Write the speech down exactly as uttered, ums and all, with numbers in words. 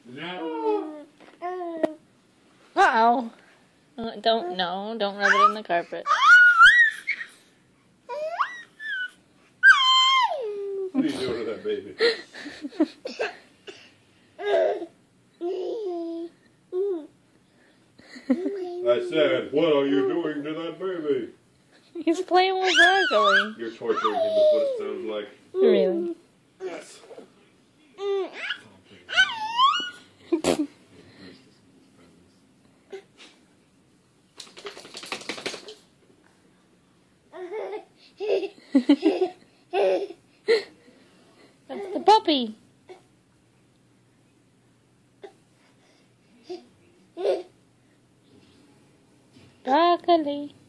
Uh-oh. Uh, don't, no, don't rub it in the carpet. What are you doing to that baby? I said, what are you doing to that baby? He's playing with broccoli. You're torturing him is what it sounds like. Really? Yes. That's the puppy. Broccoli.